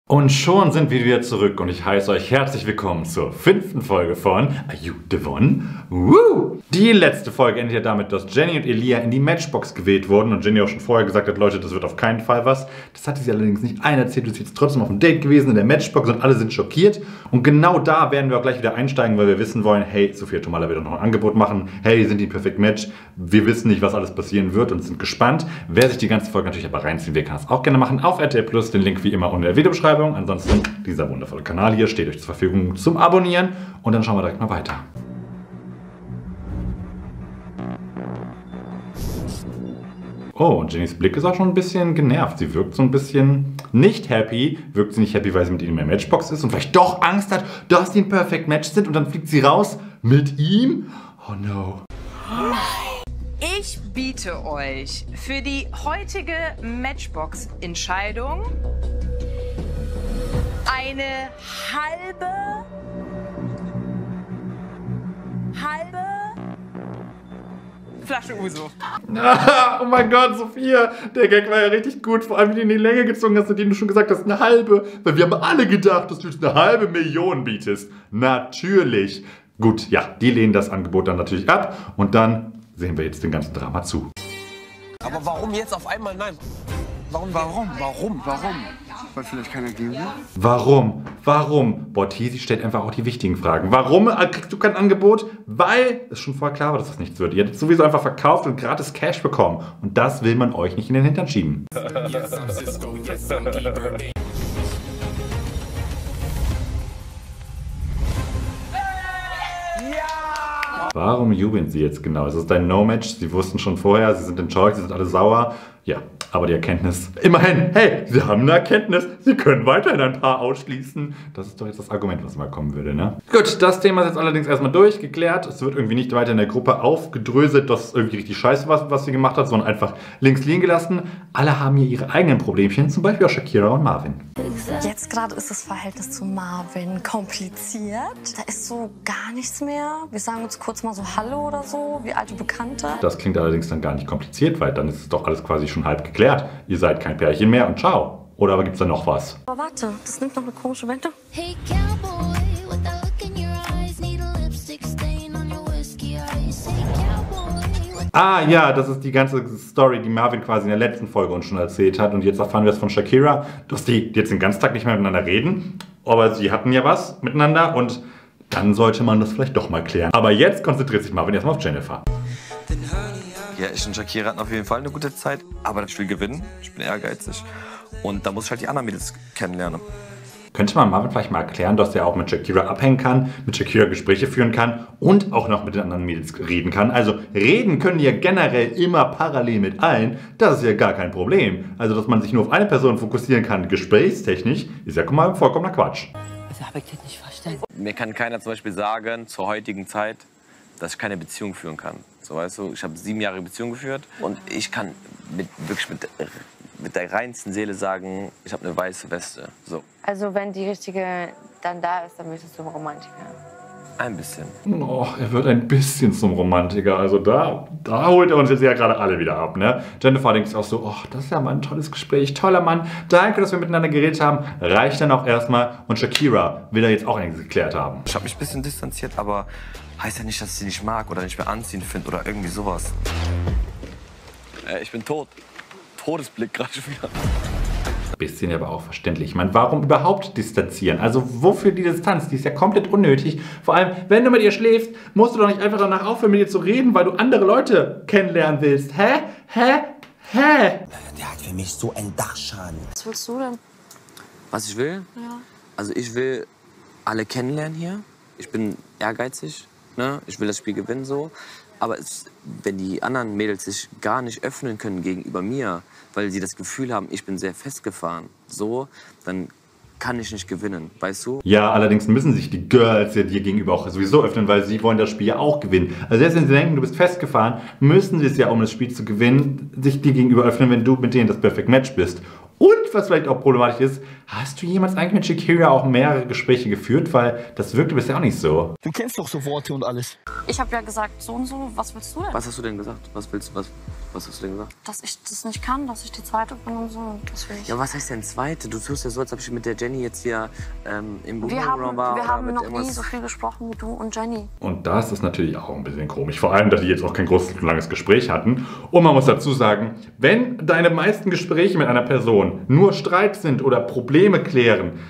Und schon sind wir wieder zurück und ich heiße euch herzlich willkommen zur 5. Folge von Are You The One? Woo! Die letzte Folge endet ja damit, dass Jenny und Elia in die Matchbox gewählt wurden und Jenny auch schon vorher gesagt hat, Leute, das wird auf keinen Fall was. Das hatte sie allerdings nicht erzählt, sie ist jetzt trotzdem auf einem Date gewesen in der Matchbox und alle sind schockiert. Und genau da werden wir auch gleich wieder einsteigen, weil wir wissen wollen, hey, Sophia Tomala wird noch ein Angebot machen, hey, sind die Perfect Match, wir wissen nicht, was alles passieren wird und sind gespannt. Wer sich die ganze Folge natürlich aber reinziehen will, kann das auch gerne machen auf RTL Plus, den Link wie immer unten in der Videobeschreibung. Ansonsten, dieser wundervolle Kanal hier steht euch zur Verfügung zum Abonnieren und dann schauen wir direkt mal weiter. Oh, und Jennys Blick ist auch schon ein bisschen genervt. Sie wirkt so ein bisschen nicht happy. Wirkt sie nicht happy, weil sie mit ihm in der Matchbox ist und vielleicht doch Angst hat, dass die ein Perfect Match sind und dann fliegt sie raus mit ihm? Oh no. Ich biete euch für die heutige Matchbox-Entscheidung eine halbe Flasche Uso. Oh mein Gott, Sophia, der Gag war ja richtig gut, vor allem wie du in die Länge gezogen hast, indem du schon gesagt hast, eine halbe, weil wir haben alle gedacht, dass du jetzt eine halbe Million bietest. Natürlich. Gut, ja, die lehnen das Angebot dann natürlich ab und dann sehen wir jetzt den ganzen Drama zu. Aber warum jetzt auf einmal nein? Warum? Weil vielleicht keiner gehen will? Warum? Boah, Tizi stellt einfach auch die wichtigen Fragen. Warum kriegst du kein Angebot? Weil es schon voll klar war, dass das nichts wird. Ihr hättet sowieso einfach verkauft und gratis Cash bekommen. Und das will man euch nicht in den Hintern schieben. Warum jubeln sie jetzt genau? Es ist ein No-Match. Sie wussten schon vorher, sie sind enttäuscht, sie sind alle sauer. Ja, aber die Erkenntnis, immerhin, hey, sie haben eine Erkenntnis, sie können weiterhin ein Paar ausschließen. Das ist doch jetzt das Argument, was mal kommen würde, ne? Gut, das Thema ist jetzt allerdings erstmal geklärt. Es wird irgendwie nicht weiter in der Gruppe aufgedröselt, dass es irgendwie richtig scheiße war, was sie gemacht hat, sondern einfach links liegen gelassen. Alle haben hier ihre eigenen Problemchen, zum Beispiel auch Shakira und Marvin. Jetzt gerade ist das Verhältnis zu Marvin kompliziert. Da ist so gar nichts mehr. Wir sagen uns kurz mal so Hallo oder so, wie alte Bekannte. Das klingt allerdings dann gar nicht kompliziert, weil dann ist es doch alles quasi schon halb geklärt. Ihr seid kein Pärchen mehr und ciao. Oder aber gibt es da noch was? Aber warte, das nimmt noch eine komische Wendung. Hey cowboy, with that look in your eyes, need a lipstick stain on your whiskey eyes. Hey cowboy. Ah ja, das ist die ganze Story, die Marvin quasi in der letzten Folge uns schon erzählt hat. Und jetzt erfahren wir es von Shakira, dass die jetzt den ganzen Tag nicht mehr miteinander reden. Aber sie hatten ja was miteinander und dann sollte man das vielleicht doch mal klären. Aber jetzt konzentriert sich Marvin erstmal auf Jennifer. Ja, ich und Shakira hatten auf jeden Fall eine gute Zeit, aber ich will gewinnen, ich bin ehrgeizig und da muss ich halt die anderen Mädels kennenlernen. Könnte man Marvin vielleicht mal erklären, dass er auch mit Shakira abhängen kann, mit Shakira Gespräche führen kann und auch noch mit den anderen Mädels reden kann. Also reden können die ja generell immer parallel mit allen, das ist ja gar kein Problem. Also dass man sich nur auf eine Person fokussieren kann, gesprächstechnisch, ist ja mal vollkommener Quatsch. Das habe ich das nicht verstanden. Mir kann keiner zum Beispiel sagen, zur heutigen Zeit, dass ich keine Beziehung führen kann. So, weißt du, ich habe 7 Jahre Beziehung geführt und ich kann wirklich mit der reinsten Seele sagen, ich habe eine weiße Weste. So. Also wenn die richtige dann da ist, dann möchtest du einen Romantiker. Ein bisschen. Oh, er wird ein bisschen zum Romantiker. Also da holt er uns jetzt ja gerade alle wieder ab, ne? Jennifer denkt sich auch so, oh, das ist ja mal ein tolles Gespräch, toller Mann. Danke, dass wir miteinander geredet haben. Reicht dann auch erstmal. Und Shakira will da jetzt auch einiges geklärt haben. Ich habe mich ein bisschen distanziert, aber heißt ja nicht, dass ich sie nicht mag oder nicht mehr anziehend finde oder irgendwie sowas. Ich bin tot. Todesblick gerade schon wieder. Bisschen aber auch verständlich. Ich meine, warum überhaupt distanzieren? Also wofür die Distanz? Die ist ja komplett unnötig. Vor allem, wenn du mit ihr schläfst, musst du doch nicht einfach danach aufhören, mit ihr zu reden, weil du andere Leute kennenlernen willst. Hä? Der hat für mich so einen Dachschaden. Was willst du denn? Was ich will? Ja. Also ich will alle kennenlernen hier. Ich bin ehrgeizig, ne? Ich will das Spiel gewinnen so. Aber wenn die anderen Mädels sich gar nicht öffnen können gegenüber mir, weil sie das Gefühl haben, ich bin sehr festgefahren, so, dann kann ich nicht gewinnen, weißt du? Ja, allerdings müssen sich die Girls ja dir gegenüber auch sowieso öffnen, weil sie wollen das Spiel ja auch gewinnen. Also selbst wenn sie denken, du bist festgefahren, müssen sie es ja, um das Spiel zu gewinnen, sich dir gegenüber öffnen, wenn du mit denen das Perfect Match bist. Und was vielleicht auch problematisch ist, hast du jemals eigentlich mit Shakira auch mehrere Gespräche geführt? Weil das wirkte bisher auch nicht so. Du kennst doch so Worte und alles. Ich habe ja gesagt, so und so, was willst du denn? Was hast du denn gesagt? Was willst du? Was? Was hast du denn gesagt? Dass ich das nicht kann, dass ich die Zweite bin und so. Deswegen. Ja, was heißt denn Zweite? Du tust ja so, als ob ich mit der Jenny jetzt hier im Wir Boom war. haben oder mit noch irgendwas. nie so viel gesprochen wie du und Jenny. Und das ist natürlich auch ein bisschen komisch. Vor allem, dass die jetzt auch kein großes, langes Gespräch hatten. Und man muss dazu sagen, wenn deine meisten Gespräche mit einer Person nur Streit sind oder Probleme klären,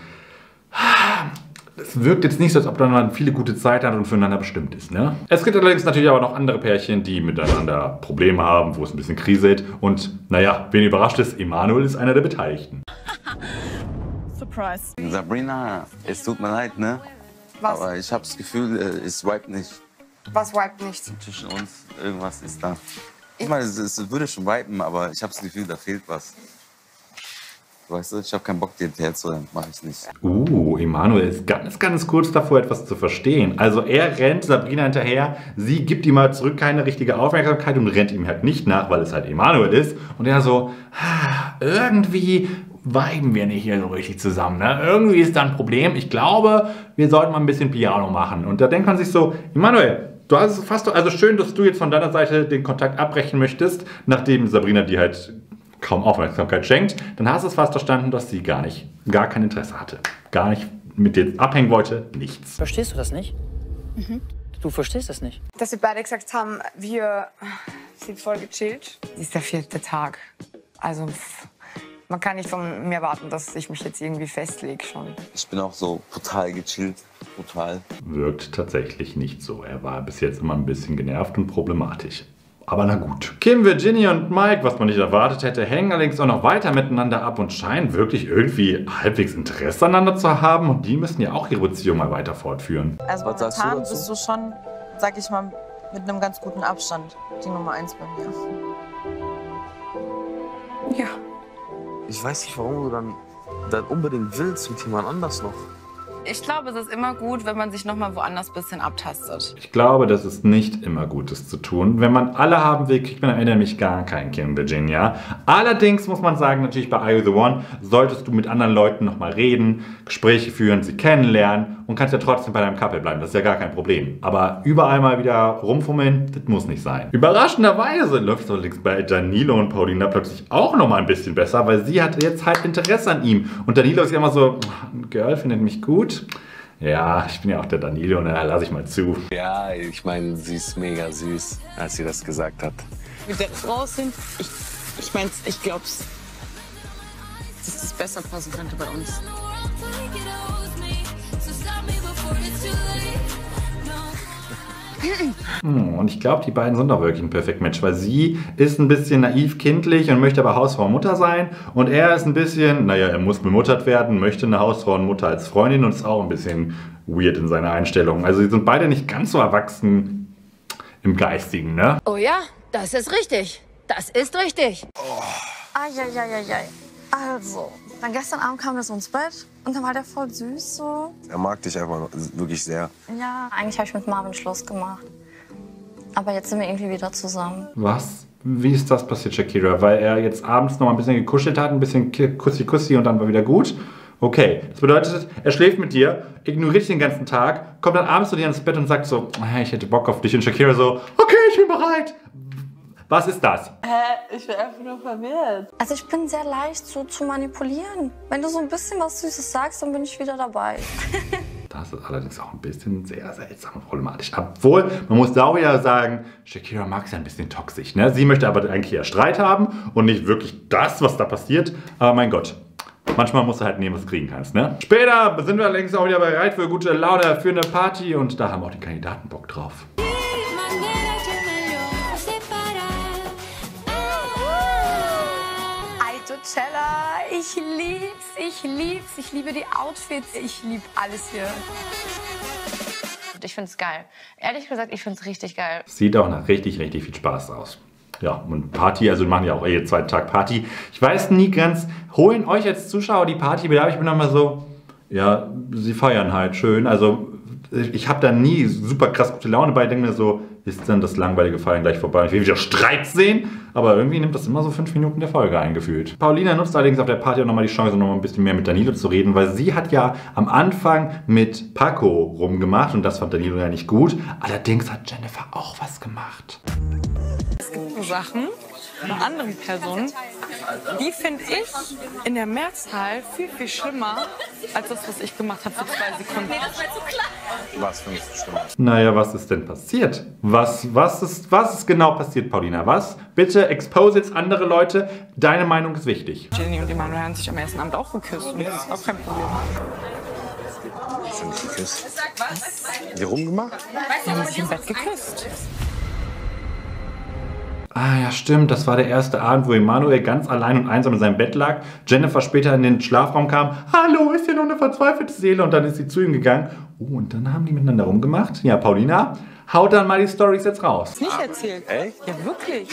es wirkt jetzt nicht so, als ob man viele gute Zeit hat und füreinander bestimmt ist. Ne? Es gibt allerdings natürlich aber noch andere Pärchen, die miteinander Probleme haben, wo es ein bisschen kriselt. Und naja, wen überrascht ist, Emanuel ist einer der Beteiligten. Surprise. Sabrina, es tut mir leid, ne? Was? Aber ich habe das Gefühl, es wipe nicht. Was wipe nicht? Zwischen uns irgendwas ist da. Ich meine, es würde schon wipen, aber ich habe das Gefühl, da fehlt was. Weißt du, ich habe keinen Bock, dir hinterher zu rennen. Mach ich nicht. Emanuel ist ganz kurz davor, etwas zu verstehen. Also er rennt Sabrina hinterher, sie gibt ihm mal zurück keine richtige Aufmerksamkeit und rennt ihm halt nicht nach, weil es halt Emanuel ist. Und er so, irgendwie viben wir nicht hier so richtig zusammen. Ne? Irgendwie ist da ein Problem. Ich glaube, wir sollten mal ein bisschen Piano machen. Und da denkt man sich so, Emanuel, du hast es fast, also schön, dass du jetzt von deiner Seite den Kontakt abbrechen möchtest, nachdem Sabrina dir halt kaum Aufmerksamkeit schenkt, dann hast du es fast verstanden, dass sie gar kein Interesse hatte. Gar nicht mit dir abhängen wollte, nichts. Verstehst du das nicht? Du verstehst das nicht. Dass wir beide gesagt haben, wir sind voll gechillt. Das ist der 4. Tag. Also man kann nicht von mir erwarten, dass ich mich jetzt irgendwie festlege schon. Ich bin auch so total gechillt. Total. Wirkt tatsächlich nicht so. Er war bis jetzt immer ein bisschen genervt und problematisch. Aber na gut. Kim, Virginia und Mike, was man nicht erwartet hätte, hängen allerdings auch noch weiter miteinander ab und scheinen wirklich irgendwie halbwegs Interesse aneinander zu haben. Und die müssen ja auch ihre Beziehung mal weiter fortführen. Also Was sagst du momentan dazu? bist du schon, sag ich mal, mit einem ganz guten Abstand die Nummer 1 bei mir. Ja. Ich weiß nicht, warum du dann unbedingt willst mit jemand anders noch. Ich glaube, es ist immer gut, wenn man sich noch mal woanders ein bisschen abtastet. Ich glaube, das ist nicht immer Gutes zu tun. Wenn man alle haben will, kriegt man am Ende nämlich gar kein Kim, Virginia. Allerdings muss man sagen, natürlich bei Are You The One solltest du mit anderen Leuten nochmal reden, Gespräche führen, sie kennenlernen und kannst ja trotzdem bei deinem Couple bleiben. Das ist ja gar kein Problem. Aber überall mal wieder rumfummeln, das muss nicht sein. Überraschenderweise läuft es allerdings bei Danilo und Paulina plötzlich auch nochmal ein bisschen besser, weil sie hat jetzt halt Interesse an ihm. Und Danilo ist ja immer so, ein Girl findet mich gut. Ja, ich bin ja auch der Danilo und da lasse ich mal zu. Ja, ich meine, sie ist mega süß, als sie das gesagt hat. Mit der Frau sind, ich meine, ich glaube, dass das besser passen könnte bei uns. Und ich glaube, die beiden sind doch wirklich ein perfekt Match, weil sie ist ein bisschen naiv kindlich und möchte aber Hausfrau und Mutter sein. Und er ist ein bisschen, naja, er muss bemuttert werden, möchte eine Hausfrau und Mutter als Freundin und ist auch ein bisschen weird in seiner Einstellung. Also sie sind beide nicht ganz so erwachsen im Geistigen, ne? Oh ja, das ist richtig. Das ist richtig. Eieieiei. Also, dann gestern Abend kam er so ins Bett und dann war der voll süß so. Er mag dich einfach wirklich sehr. Ja, eigentlich habe ich mit Marvin Schluss gemacht. Aber jetzt sind wir irgendwie wieder zusammen. Was? Wie ist das passiert, Shakira? Weil er jetzt abends noch mal ein bisschen gekuschelt hat, ein bisschen Kussi-Kussi und dann war wieder gut? Okay, das bedeutet, er schläft mit dir, ignoriert dich den ganzen Tag, kommt dann abends zu dir ins Bett und sagt so, hey, ich hätte Bock auf dich. Und Shakira so, okay, ich bin bereit. Was ist das? Ich bin einfach nur verwirrt. Also ich bin sehr leicht so zu manipulieren. Wenn du so ein bisschen was Süßes sagst, dann bin ich wieder dabei. Das ist allerdings auch ein bisschen sehr seltsam und problematisch. Obwohl, man muss da auch wieder sagen, Shakira mag es ja ein bisschen toxisch. Ne? Sie möchte aber eigentlich eher Streit haben und nicht wirklich das, was da passiert. Aber mein Gott, manchmal musst du halt nehmen, was du kriegen kannst. Ne? Später sind wir allerdings auch wieder bereit für gute Laune, für eine Party. Und da haben auch die Kandidaten Bock drauf. Cella, ich lieb's. Ich liebe die Outfits. Ich liebe alles hier. Ich find's geil. Ehrlich gesagt, ich find's richtig geil. Sieht auch nach richtig viel Spaß aus. Ja, und Party, also wir machen ja auch jeden zweiten Tag Party. Ich weiß nie ganz, holen euch als Zuschauer die Party wieder? Ich bin dann mal so, ja, sie feiern halt schön. Also ich habe da nie super krass gute Laune bei. Ich denke mir so, ist dann das langweilige Feiern gleich vorbei? Ich will wieder Streit sehen, aber irgendwie nimmt das immer so 5 Minuten der Folge eingefühlt. Paulina nutzt allerdings auf der Party auch nochmal die Chance, nochmal ein bisschen mehr mit Danilo zu reden, weil sie hat ja am Anfang mit Paco rumgemacht und das fand Danilo ja nicht gut. Allerdings hat Jennifer auch was gemacht. Es gibt so Sachen, einer anderen Person, die finde ich in der Mehrzahl viel, viel schlimmer als das, was ich gemacht habe für 2 Sekunden. Was findest du schlimmer? Naja, was ist denn passiert? Was ist genau passiert, Paulina? Was? Bitte expose jetzt andere Leute. Deine Meinung ist wichtig. Jenny und Emanuel haben sich am ersten Abend auch geküsst und das ist auch kein Problem. Hast du nicht geküsst? Wie rumgemacht? Sie haben sich im Bett geküsst. Ah ja, stimmt. Das war der erste Abend, wo Emanuel ganz allein und einsam in seinem Bett lag. Jennifer später in den Schlafraum kam. Hallo, ist hier nur eine verzweifelte Seele? Und dann ist sie zu ihm gegangen. Oh, und dann haben die miteinander rumgemacht. Ja, Paulina, haut dann mal die Storys jetzt raus. Nicht erzählt. Echt? Ja, wirklich.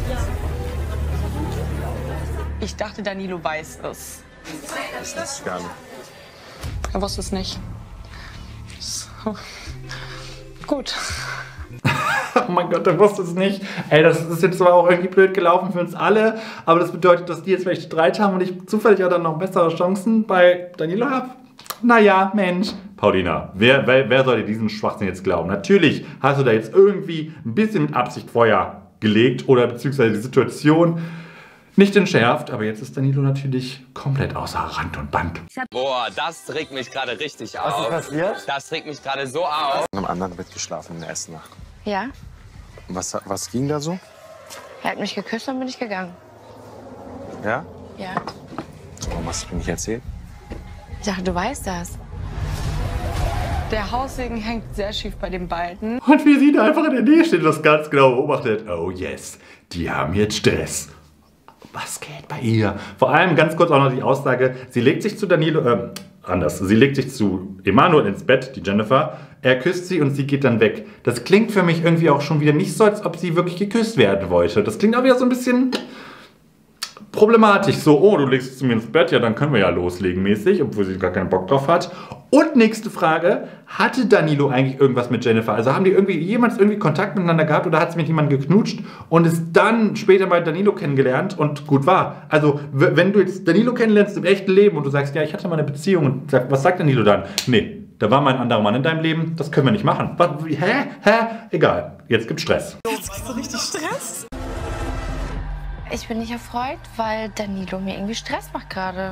Ich dachte, Danilo weiß es. Das ist gar nicht. Er wusste es nicht. So. Gut. Oh mein Gott, der wusste es nicht. Ey, das ist jetzt zwar auch irgendwie blöd gelaufen für uns alle, aber das bedeutet, dass die jetzt vielleicht Streit haben und ich zufällig auch dann noch bessere Chancen bei Danilo habe. Naja, Mensch. Paulina, wer soll dir diesen Schwachsinn jetzt glauben? Natürlich hast du da jetzt irgendwie ein bisschen mit Absicht Feuer gelegt oder beziehungsweise die Situation nicht entschärft, aber jetzt ist Danilo natürlich komplett außer Rand und Band. Boah, das regt mich gerade richtig auf. Was ist passiert? Das regt mich gerade so auf. In einem anderen Bett geschlafen in der ersten Nacht. Ja, Was ging da so? er hat mich geküsst und bin ich gegangen. Ja? Ja. Warum hast du mir nicht erzählt? Ich dachte, du weißt das. Der Haussegen hängt sehr schief bei den beiden. Und wie sie da einfach in der Nähe steht und das ganz genau beobachtet. Oh yes, die haben jetzt Stress. Was geht bei ihr? Vor allem ganz kurz auch noch die Aussage, sie legt sich zu Danilo, anders, sie legt sich zu Emanuel ins Bett, die Jennifer, er küsst sie und sie geht dann weg. Das klingt für mich irgendwie auch schon wieder nicht so, als ob sie wirklich geküsst werden wollte. Das klingt auch wieder so ein bisschen problematisch. So, oh, du legst dich zu mir ins Bett, ja, dann können wir ja loslegen mäßig, obwohl sie gar keinen Bock drauf hat. Und nächste Frage, hatte Danilo eigentlich irgendwas mit Jennifer? Also haben die jemals irgendwie Kontakt miteinander gehabt oder hat sie mit jemandem geknutscht und ist dann später mal Danilo kennengelernt und gut war? Also wenn du jetzt Danilo kennenlernst im echten Leben und du sagst, ja, ich hatte mal eine Beziehung und was sagt Danilo dann? Nee, da war mal ein anderer Mann in deinem Leben, das können wir nicht machen. Hä? Egal, jetzt gibt's Stress. Jetzt kriegst du richtig Stress. Ich bin nicht erfreut, weil Danilo mir irgendwie Stress macht gerade.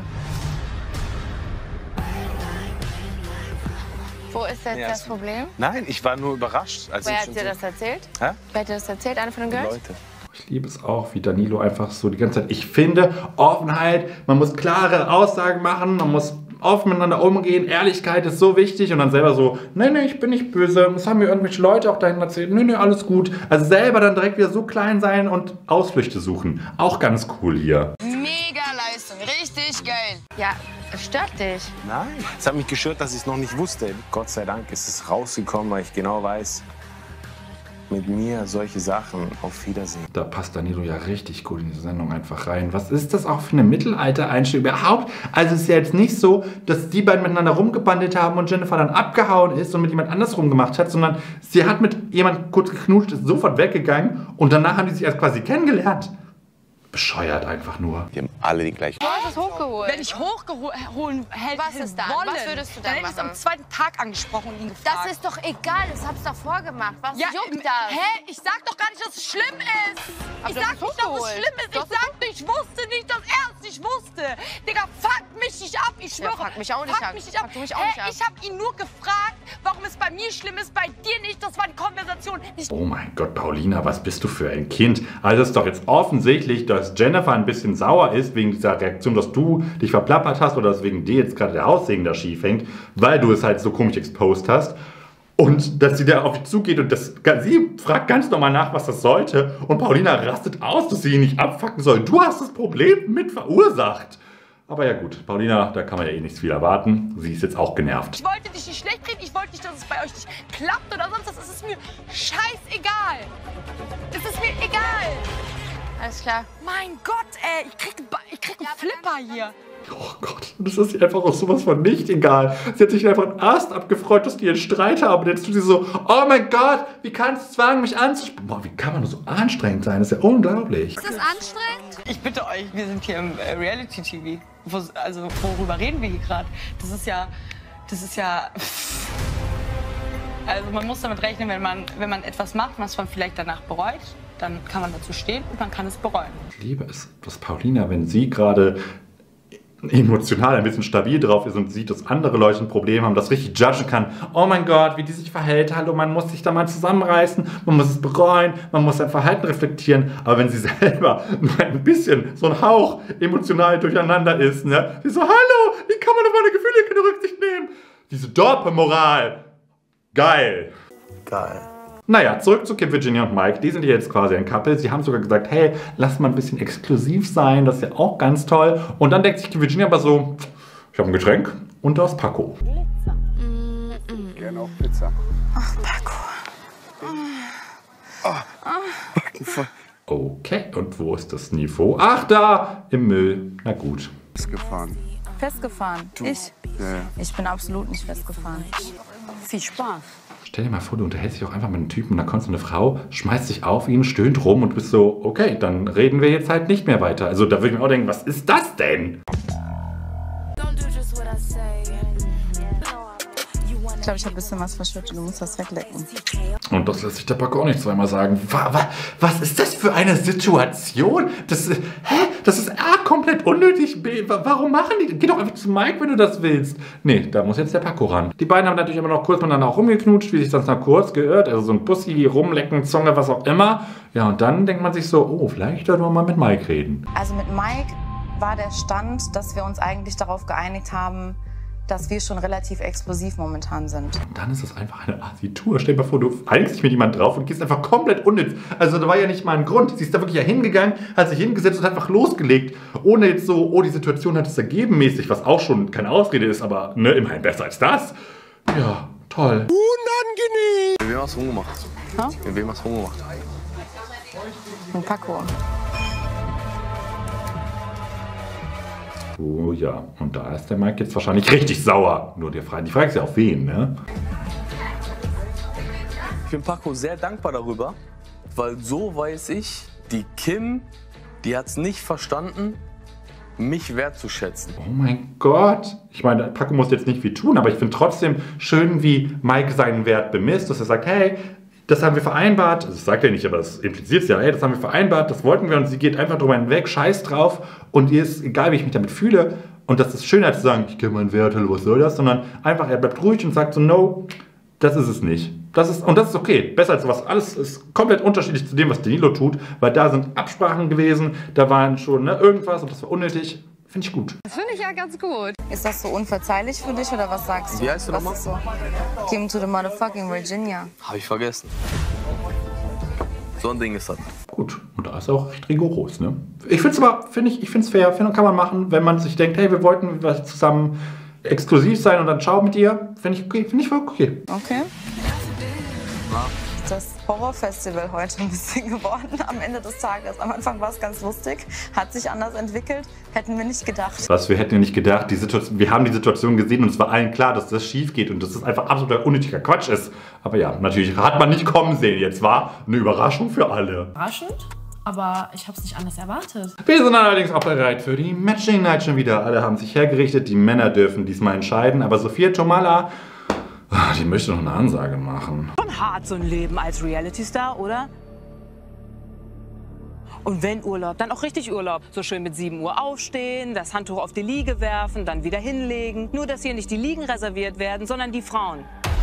Wo ist jetzt das Problem? Nein, ich war nur überrascht. Als Wer ich hat schon dir so- das erzählt? Hä? Wer hat dir das erzählt? Einer von den Girls? Leute. Ich liebe es auch, wie Danilo einfach so die ganze Zeit. Ich finde Offenheit, man muss klare Aussagen machen, man muss offen miteinander umgehen, Ehrlichkeit ist so wichtig und dann selber so, nee, ich bin nicht böse, das haben mir irgendwelche Leute auch dahin erzählt, nee, alles gut. Also selber dann direkt wieder so klein sein und Ausflüchte suchen. Auch ganz cool hier. Mega Leistung, richtig geil. Ja, es stört dich. Nein, es hat mich gestört, dass ich es noch nicht wusste. Gott sei Dank ist es rausgekommen, weil ich genau weiß, mit mir solche Sachen. Auf Wiedersehen. Da passt Danilo ja richtig gut in diese Sendung einfach rein. Was ist das auch für eine Mittelalter-Einstellung überhaupt? Also es ist ja jetzt nicht so, dass die beiden miteinander rumgebandelt haben und Jennifer dann abgehauen ist und mit jemand anders rumgemacht hat, sondern sie hat mit jemand kurz geknutscht, ist sofort weggegangen und danach haben die sich erst quasi kennengelernt. Bescheuert einfach nur. Die haben alle die gleiche. Du hast es hochgeholt. Wenn ich hochholen hätte Was ist dann? wollen, Was würdest du dann dann hätte ich es machen? am zweiten Tag angesprochen und ihn gefragt. Das ist doch egal, das hab's doch vorgemacht. Was ja, juckt das? Hä? Ich sag doch gar nicht, dass es schlimm ist. Aber Ich du sag hast es nicht, dass es hochgeholt. schlimm ist. Du Ich hast es sag nicht, ich wusste nicht, dass er es nicht wusste. Digga, fuck mich nicht ab. Ich schwöre. fuck mich auch nicht ab. Mich nicht ab. Fuck du mich auch nicht ab. Ich hab ihn nur gefragt, warum es bei mir schlimm ist, bei dir nicht. Das war die Konversation. Nicht Oh mein Gott, Paulina, was bist du für ein Kind? Also es ist doch jetzt offensichtlich, dass Jennifer ein bisschen sauer ist wegen dieser Reaktion, dass du dich verplappert hast oder dass wegen dir jetzt gerade der Haussegen da schief hängt, weil du es halt so komisch exposed hast. Und dass sie da auf dich zugeht und sie fragt ganz normal nach, was das sollte. Und Paulina rastet aus, dass sie ihn nicht abfacken soll. Du hast das Problem mit verursacht. Aber ja gut, Paulina, da kann man ja eh nichts viel erwarten. Sie ist jetzt auch genervt. Ich wollte dich nicht schlecht reden. Ich wollte nicht, dass es bei euch nicht klappt oder sonst was. Es ist mir scheißegal. Es ist mir egal. Alles klar. Mein Gott, ey. Ich krieg einen Flipper hier. Oh Gott, das ist ihr einfach auch sowas von nicht egal. Sie hat sich einfach einen Ast abgefreut, dass die einen Streit haben. Und jetzt tut sie so, oh mein Gott, wie kannst du es wagen, mich anzusprechen? Boah, wie kann man nur so anstrengend sein? Das ist ja unglaublich. Ist das anstrengend? Ich bitte euch, wir sind hier im Reality-TV. Also, worüber reden wir hier gerade? Das ist ja... Also man muss damit rechnen, wenn man etwas macht, was man vielleicht danach bereut, dann kann man dazu stehen und man kann es bereuen. Ich liebe es, dass Paulina, wenn sie gerade emotional ein bisschen stabil drauf ist und sieht, dass andere Leute ein Problem haben, das richtig judgen kann. Oh mein Gott, wie die sich verhält. Hallo, man muss sich da mal zusammenreißen, man muss es bereuen, man muss sein Verhalten reflektieren. Aber wenn sie selber nur ein bisschen, so ein Hauch emotional durcheinander ist, ne? Sie so, hallo, wie kann man auf meine Gefühle keine Rücksicht nehmen? Diese Doppelmoral. Geil. Geil. Naja, zurück zu Kim, Virginia und Mike. Die sind jetzt quasi ein Couple. Sie haben sogar gesagt, hey, lass mal ein bisschen exklusiv sein. Das ist ja auch ganz toll. Und dann denkt sich Kim Virginia aber so, ich habe ein Getränk und da ist Paco. Gerne auch Pizza. Ach, Paco. Okay, und wo ist das Niveau? Ach, da, im Müll. Na gut. Festgefahren. Festgefahren? Ich? Ja. Ich bin absolut nicht festgefahren. Viel Spaß. Stell dir mal vor, du unterhältst dich auch einfach mit einem Typen und da kommt so eine Frau, schmeißt sich auf ihn, stöhnt rum und du bist so, okay, dann reden wir jetzt halt nicht mehr weiter. Also da würde ich mir auch denken, was ist das denn? Ich glaube, ich habe ein bisschen was verschüttet. Du musst das weglecken. Und das lässt sich der Paco auch nicht zweimal sagen. Was ist das für eine Situation? Das ist A, komplett unnötig. B, warum machen die? Geh doch einfach zu Mike, wenn du das willst. Nee, da muss jetzt der Paco ran. Die beiden haben natürlich immer noch kurz miteinander auch rumgeknutscht, wie sich das noch kurz gehört. Also so ein Bussi, rumlecken, Zunge, was auch immer. Ja, und dann denkt man sich so, oh, vielleicht sollten wir mal mit Mike reden. Also mit Mike war der Stand, dass wir uns eigentlich darauf geeinigt haben, dass wir schon relativ explosiv momentan sind. Und dann ist es einfach eine Assi-Tour. Stell dir mal vor, du einigst dich mit jemandem drauf und gehst einfach komplett unnütz. Also da war ja nicht mal ein Grund. Sie ist da wirklich ja hingegangen, hat sich hingesetzt und hat einfach losgelegt. Ohne jetzt so, oh, die Situation hat es ergeben mäßig, was auch schon keine Ausrede ist, aber ne, immerhin besser als das. Ja, toll. Unangenehm! Mit wem hast du rumgemacht? Ha? Mit wem hast du rumgemacht? Mit Paco. Oh ja, und da ist der Mike jetzt wahrscheinlich richtig sauer. Nur die Frage ist ja auf wen, ne? Ich bin Paco sehr dankbar darüber, weil so weiß ich, die Kim, die hat es nicht verstanden, mich wertzuschätzen. Oh mein Gott. Ich meine, Paco muss jetzt nicht viel tun, aber ich finde trotzdem schön, wie Mike seinen Wert bemisst, dass er sagt, hey, das haben wir vereinbart, das sagt er nicht, aber das impliziert es ja, hey, das haben wir vereinbart, das wollten wir und sie geht einfach drüber hinweg, scheiß drauf und ihr ist egal, wie ich mich damit fühle und das ist schöner als zu sagen, ich kenne meinen Wert, was soll das, sondern einfach, er bleibt ruhig und sagt so, no, das ist es nicht. Das ist okay, besser als sowas. Alles ist komplett unterschiedlich zu dem, was Danilo tut, weil da sind Absprachen gewesen, da waren schon irgendwas und das war unnötig. Finde ich gut. Das finde ich ja ganz gut. Ist das so unverzeihlich für dich oder was sagst du? Wie heißt du nochmal? So? Kim to the motherfucking Virginia. Habe ich vergessen. So ein Ding ist das. Gut, und da ist er auch recht rigoros, ne? Ich finde es aber, ich finde es fair, kann man machen, wenn man sich denkt, hey, wir wollten zusammen exklusiv sein und dann ciao mit dir. Finde ich okay, finde ich voll okay. Okay. Das Horrorfestival heute ein bisschen geworden am Ende des Tages. Am Anfang war es ganz lustig, hat sich anders entwickelt, hätten wir nicht gedacht. Was, wir hätten ja nicht gedacht, wir haben die Situation gesehen und es war allen klar, dass das schief geht und dass das einfach absoluter unnötiger Quatsch ist. Aber ja, natürlich hat man nicht kommen sehen. Jetzt war eine Überraschung für alle. Überraschend? Aber ich habe es nicht anders erwartet. Wir sind allerdings auch bereit für die Matching Night schon wieder. Alle haben sich hergerichtet, die Männer dürfen diesmal entscheiden, aber Sophia Tomalla, die möchte noch eine Ansage machen. Schon hart so ein Leben als Reality-Star, oder? Und wenn Urlaub, dann auch richtig Urlaub. So schön mit 7 Uhr aufstehen, das Handtuch auf die Liege werfen, dann wieder hinlegen. Nur, dass hier nicht die Liegen reserviert werden, sondern die Frauen.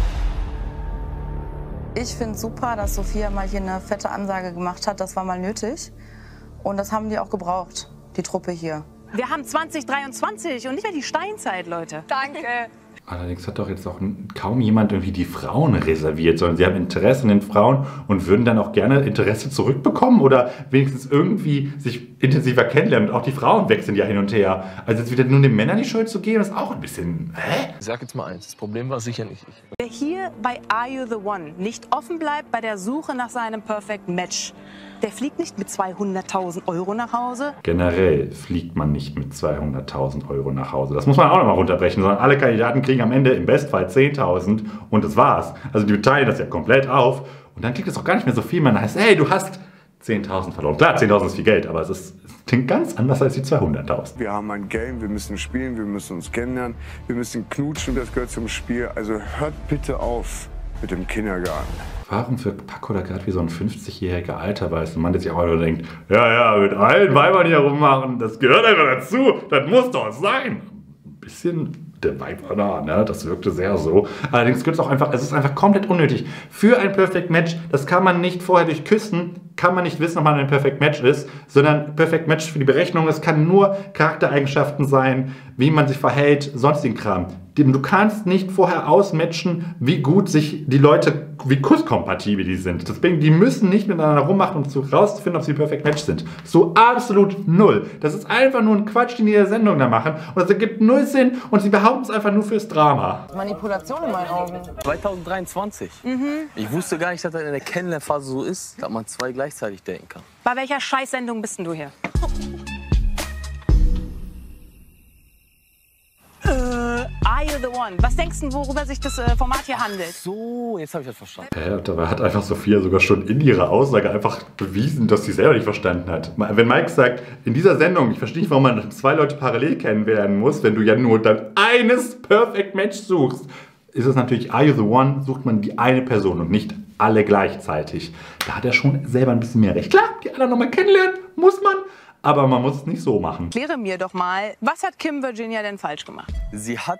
Ich finde es super, dass Sophia mal hier eine fette Ansage gemacht hat. Das war mal nötig. Und das haben die auch gebraucht, die Truppe hier. Wir haben 2023 und nicht mehr die Steinzeit, Leute. Danke. Allerdings hat doch jetzt auch kaum jemand irgendwie die Frauen reserviert, sondern sie haben Interesse an den Frauen und würden dann auch gerne Interesse zurückbekommen oder wenigstens irgendwie sich intensiver kennenlernen. Und auch die Frauen wechseln ja hin und her. Also jetzt wieder nur den Männern die Schuld zu geben, ist auch ein bisschen, hä? Ich sag jetzt mal eins, das Problem war sicher nicht ich. Wer hier bei Are You The One nicht offen bleibt bei der Suche nach seinem Perfect Match, der fliegt nicht mit 200.000 € nach Hause. Generell fliegt man nicht mit 200.000 € nach Hause. Das muss man auch nochmal runterbrechen, sondern alle Kandidaten kriegen am Ende im Bestfall 10.000 und das war's. Also die teilen das ja komplett auf und dann klingt es auch gar nicht mehr so viel. Man heißt, hey, du hast 10.000 verloren. Klar, 10.000 ist viel Geld, aber es klingt ganz anders als die 200.000. Wir haben ein Game, wir müssen spielen, wir müssen uns kennenlernen, wir müssen knutschen, das gehört zum Spiel. Also hört bitte auf, mit dem Kindergarten. Warum wirkt Paco da gerade wie so ein 50-jähriger alter weißer Mann, der sich auch nur denkt, ja, mit allen Weibern hier rummachen, das gehört einfach dazu, das muss doch sein. Ein bisschen der Vibe war da, ne? Das wirkte sehr so. Allerdings gibt es auch einfach, es ist einfach komplett unnötig. Für ein Perfect Match, das kann man nicht vorher durch Küssen, kann man nicht wissen, ob man ein Perfect Match ist, sondern Perfect Match für die Berechnung, es kann nur Charaktereigenschaften sein, wie man sich verhält, sonstigen Kram. Du kannst nicht vorher ausmatchen, wie gut sich die Leute, wie kusskompatibel die sind. Deswegen, die müssen nicht miteinander rummachen, um rauszufinden, ob sie Perfect Match sind. So absolut null. Das ist einfach nur ein Quatsch, den die in der Sendung da machen. Und das ergibt null Sinn und sie behaupten es einfach nur fürs Drama. Manipulation in meinen Augen. 2023. Ich wusste gar nicht, dass das in der Kennenlernphase so ist, dass man zwei gleichzeitig daten kann. Bei welcher Scheißsendung bist denn du hier? Are You The One? Was denkst du, worüber sich das Format hier handelt? So, jetzt habe ich das verstanden. Dabei hat einfach Sophia sogar schon in ihrer Aussage einfach bewiesen, dass sie selber nicht verstanden hat. Wenn Mike sagt, in dieser Sendung, ich verstehe nicht, warum man zwei Leute parallel kennenlernen muss, wenn du ja nur dann eines Perfect Match suchst, ist es natürlich Are You The One, sucht man die eine Person und nicht alle gleichzeitig. Da hat er schon selber ein bisschen mehr recht. Klar, die anderen nochmal kennenlernen, muss man. Aber man muss es nicht so machen. Kläre mir doch mal, was hat Kim Virginia denn falsch gemacht? Sie hat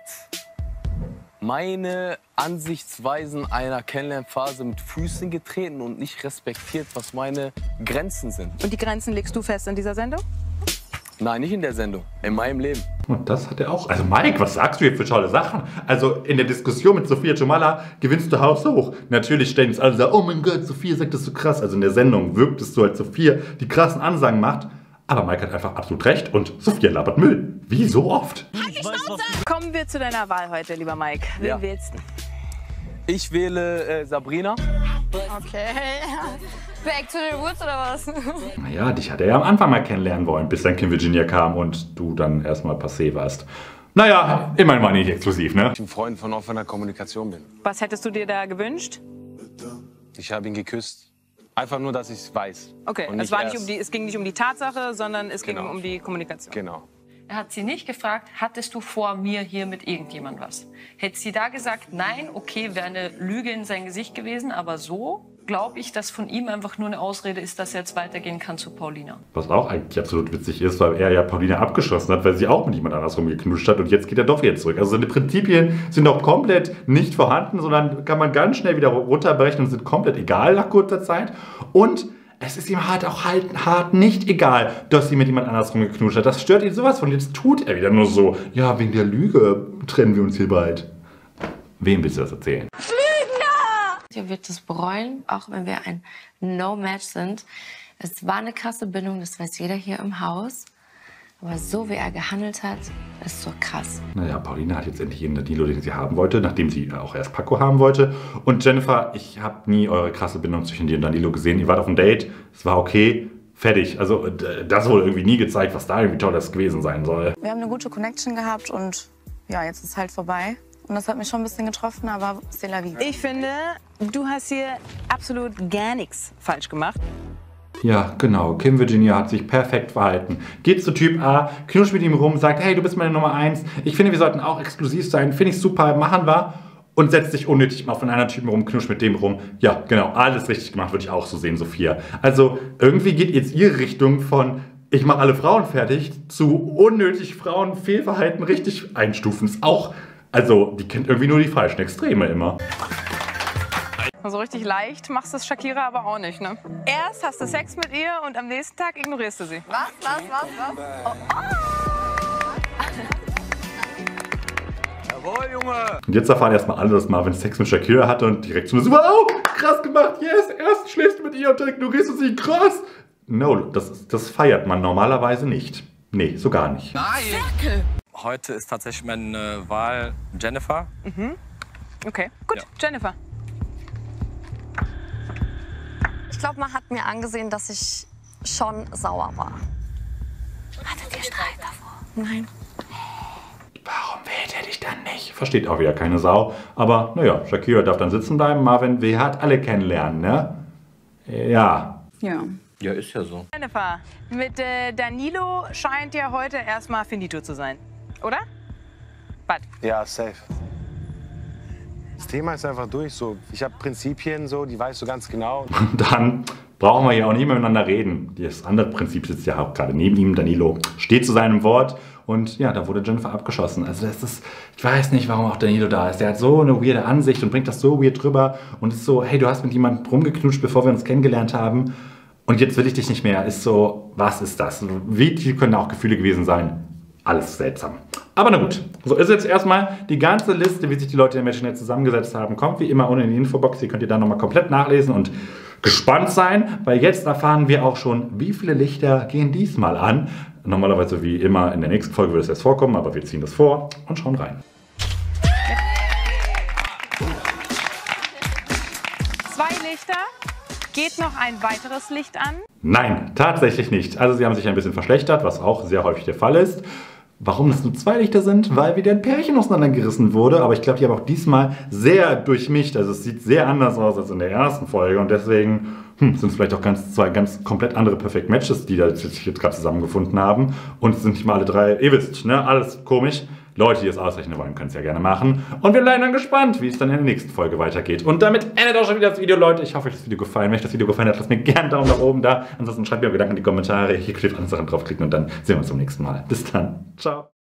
meine Ansichtsweisen einer Kennenlernphase mit Füßen getreten und nicht respektiert, was meine Grenzen sind. Und die Grenzen legst du fest in dieser Sendung? Nein, nicht in der Sendung, in meinem Leben. Und das hat er auch. Also Mike, was sagst du hier für tolle Sachen? Also in der Diskussion mit Sophia Tomalla gewinnst du haushoch. Natürlich stellen es alle so, oh mein Gott, Sophia sagt das so krass. Also in der Sendung wirkt es so, als Sophia die krassen Ansagen macht. Aber Mike hat einfach absolut recht und Sophia labert Müll. Wie so oft. Kommen wir zu deiner Wahl heute, lieber Mike. Wen wählst du? Ich wähle Sabrina. Okay. Back to the roots oder was? Naja, dich hat er ja am Anfang mal kennenlernen wollen, bis dann Kim Virginia kam und du dann erstmal passé warst. Naja, immerhin war nicht exklusiv, ne? Ich ein Freund von offener Kommunikation bin. Was hättest du dir da gewünscht? Ich habe ihn geküsst. Einfach nur, dass ich es weiß. Okay, Und es ging nicht um die Tatsache, sondern es ging Genau. um die Kommunikation. Genau. Er hat sie nicht gefragt, hattest du vor mir hier mit irgendjemand was? Hätte sie da gesagt, nein, okay, wäre eine Lüge in sein Gesicht gewesen, aber so glaube ich, dass von ihm einfach nur eine Ausrede ist, dass er jetzt weitergehen kann zu Paulina. Was auch eigentlich absolut witzig ist, weil er ja Paulina abgeschossen hat, weil sie auch mit jemand anders rumgeknutscht hat und jetzt geht er doch wieder zurück. Also seine Prinzipien sind auch komplett nicht vorhanden, sondern kann man ganz schnell wieder runterbrechen und sind komplett egal nach kurzer Zeit. Und es ist ihm halt auch hart nicht egal, dass sie mit jemand anders rumgeknutscht hat. Das stört ihn sowas von. Jetzt tut er wieder nur so, ja, wegen der Lüge trennen wir uns hier bald. Wem willst du das erzählen? Ihr wird es bereuen, auch wenn wir ein No-Match sind. Es war eine krasse Bindung, das weiß jeder hier im Haus. Aber so wie er gehandelt hat, ist so krass. Naja, Paulina hat jetzt endlich jeden Danilo, den sie haben wollte, nachdem sie auch erst Paco haben wollte. Und Jennifer, ich habe nie eure krasse Bindung zwischen dir und Danilo gesehen. Ihr wart auf einem Date, es war okay, fertig. Also das wurde irgendwie nie gezeigt, was da irgendwie toll das gewesen sein soll. Wir haben eine gute Connection gehabt und ja, jetzt ist es halt vorbei. Und das hat mich schon ein bisschen getroffen, aber c'est la vie. Ich finde, du hast hier absolut gar nichts falsch gemacht. Ja, genau. Kim Virginia hat sich perfekt verhalten. Geht zu Typ A, knutscht mit ihm rum, sagt, hey, du bist meine Nummer 1. Ich finde, wir sollten auch exklusiv sein. Finde ich super, machen wir. Und setzt sich unnötig mal von einem Typen rum, knutscht mit dem rum. Ja, genau, alles richtig gemacht, würde ich auch so sehen, Sophia. Also irgendwie geht jetzt ihre Richtung von ich mache alle Frauen fertig zu unnötig Frauenfehlverhalten richtig einstufen. Ist auch, also die kennt irgendwie nur die falschen Extreme immer. So richtig leicht machst du es Shakira aber auch nicht, ne? Erst hast du Sex mit ihr und am nächsten Tag ignorierst du sie. Was? Jawohl, Junge! Und jetzt erfahren erstmal alle, dass Marvin Sex mit Shakira hatte und direkt so, wow, krass gemacht, yes, erst schläfst du mit ihr und dann ignorierst du sie, krass. No, das feiert man normalerweise nicht. Nee, so gar nicht. Nein! Heute ist tatsächlich meine Wahl Jennifer. Mhm. Okay, gut, ja. Jennifer. Ich glaube, man hat mir angesehen, dass ich schon sauer war. Hattet ihr Streit davor? Nein. Warum wählt er dich dann nicht? Versteht auch wieder keine Sau. Aber naja, Shakira darf dann sitzen bleiben. Marvin will halt alle kennenlernen, ne? Ja. Ja. Ja, ist ja so. Jennifer, mit Danilo scheint ja heute erstmal finito zu sein, oder? Was? Ja, safe. Thema ist einfach durch. So, ich habe Prinzipien, so, die weißt du ganz genau. Und dann brauchen wir ja auch nicht mehr miteinander reden. Das andere Prinzip sitzt ja auch gerade neben ihm. Danilo steht zu seinem Wort. Und ja, da wurde Jennifer abgeschossen. Also das ist, ich weiß nicht, warum auch Danilo da ist. Der hat so eine weirde Ansicht und bringt das so weird drüber. Und ist so, hey, du hast mit jemandem rumgeknutscht, bevor wir uns kennengelernt haben. Und jetzt will ich dich nicht mehr. Ist so, was ist das? Wie tief können da auch Gefühle gewesen sein? Alles seltsam. Aber na gut, so ist jetzt erstmal die ganze Liste, wie sich die Leute im Matchnet zusammengesetzt haben. Kommt wie immer unten in die Infobox. Hier könnt ihr da nochmal komplett nachlesen und gespannt sein, weil jetzt erfahren wir auch schon, wie viele Lichter gehen diesmal an. Normalerweise wie immer in der nächsten Folge würde es erst vorkommen, aber wir ziehen das vor und schauen rein. 2 Lichter. Geht noch ein weiteres Licht an? Nein, tatsächlich nicht. Also sie haben sich ein bisschen verschlechtert, was auch sehr häufig der Fall ist. Warum es nur 2 Lichter sind? Weil wieder ein Pärchen auseinandergerissen wurde. Aber ich glaube, die haben auch diesmal sehr durchmischt. Also es sieht sehr anders aus als in der ersten Folge. Und deswegen sind es vielleicht auch zwei ganz komplett andere Perfect Matches, die da jetzt gerade zusammengefunden haben. Und es sind nicht mal alle 3, ihr wisst, ne? Alles komisch. Leute, die es ausrechnen wollen, können es ja gerne machen. Und wir bleiben dann gespannt, wie es dann in der nächsten Folge weitergeht. Und damit endet auch schon wieder das Video, Leute. Ich hoffe, euch hat das Video gefallen. Wenn euch das Video gefallen hat, lasst mir gerne einen Daumen nach oben da. Ansonsten schreibt mir eure Gedanken in die Kommentare. Hier könnt ihr auf andere Sachen draufklicken und dann sehen wir uns zum nächsten Mal. Bis dann. Ciao.